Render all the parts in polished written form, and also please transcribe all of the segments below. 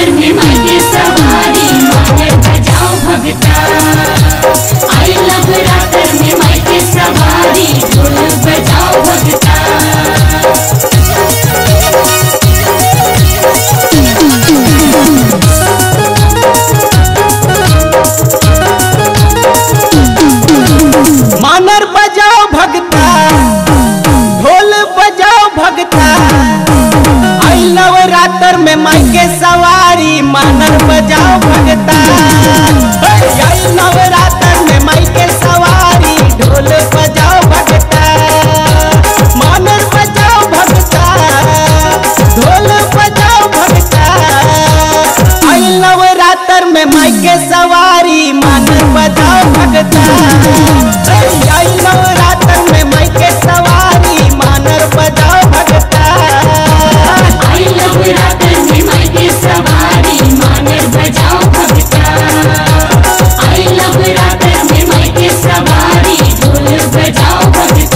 नवरात्र में मायके सवारी मानर बजाओ भगता। आई नवरात्र में मायके सवारी ढोल बजाओ भगता। मानर बजाओ भगता, ढोल बजाओ भगता। आई नवरात्र में मायके सवारी मानर बजाओ भगता। आई नवरात्र में मायके सवारी ढोल बजाओ भगता। मानर बजाओ भगता, ढोल बजाओ भगता। आई नवरात्र में मायके सवारी मानर बजाओ भगता। आई नवरात्र में मायके सवारी मानर बजाओ भगता। आई नवरात्र में मायके सवारी मानर बजाओ भगता। आई नवरात्र में मायके सवारी ढोल बजाओ भगता।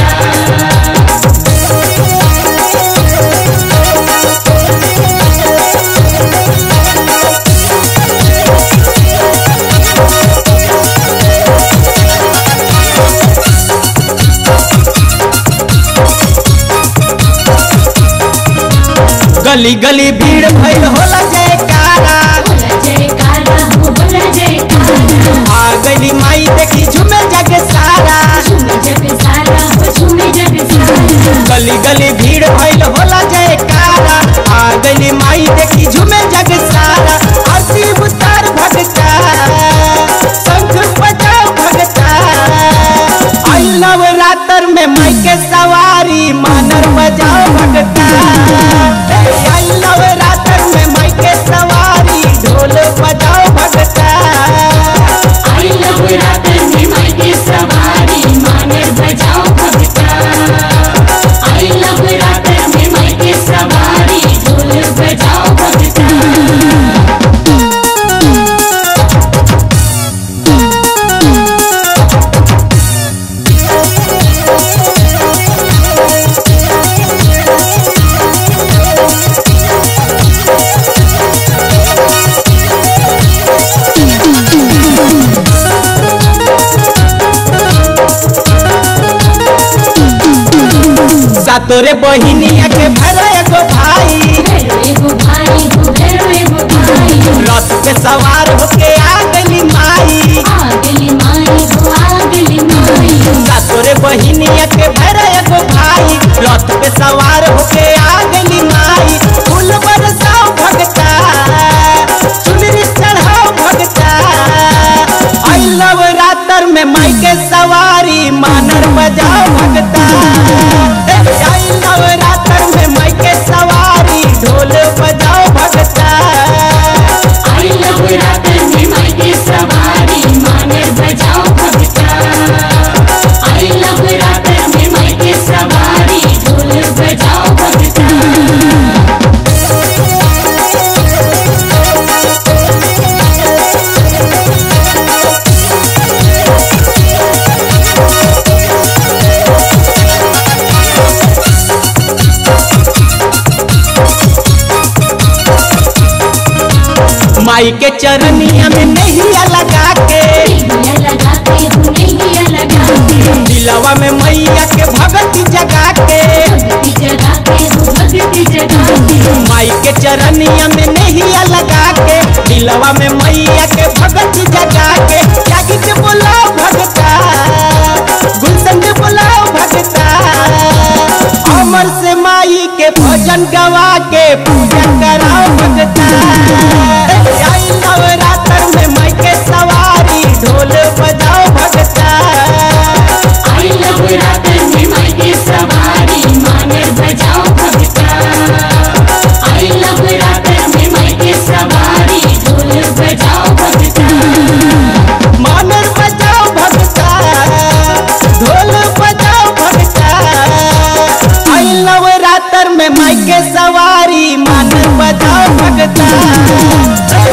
गली गली भीड़ भइल होला जयकारा, होला जयकारा होला जयकारा। आ गली माई देखी झूमे जग सारा। झूमे जग सारा झूमे जग सारा। गली गली भीड़ भइल होला जयकारा, आ गली माई देखी झूमे जग सारा। आरती उतार भगता, शंख बजाओ भगता। आई नवरात्र में मायके सवारी मानर बजाओ भगता। आई नवरात्र में मायके सवारी ढोल बजाओ भगता। आई नवरात्र में मायके सवारी मानर बजाओ भगता। आई नवरात्र में मायके सवारी ढोल बजाओ भगता। तोरे बहिनिया के भर एगो भाई, एगो भाई एगो भाई। रथ पे सवार होके आ गली माई। आ गली माई आ गली माई। तोरे बहिनिया के भर एगो भाई, रथ पे सवार होके आ गली माई। फूल बरसाओ भगता, चुनरी चढ़ाओ भगता। आई नवरात्र में मायके सवारी मानर बजाओ भगता। आई नवरात्र में मायके सवारी ढोल बजाओ भगता। आई नवरात्र में मायके सवारी मानर बजाओ भगता। आई नवरात्र में मायके सवारी ढोल बजाओ भगता। माई के चरनिया में नैया लगा के, दिलवा में मैया के भगती जगा के। माई के चरनिया में नैया लगा के, दिलवा में मैया के भगती जगा के। जागी के बुलाओ भगता, गुलशन के बुलाओ भगता। अमर से माई के भजन गवा के पूजन कराओ भगता। आई नवरात्र में मायके सवारी ढोल बजाओ भगता। आई नवरात्र में मायके सवारी मानर बजाओ भगता। आई नवरात्र में मायके सवारी ढोल बजाओ भगता। मानर बजाओ भगता, ढोल बजाओ भगता। आई नवरात्र में मायके सवारी मानर बजाओ भगता।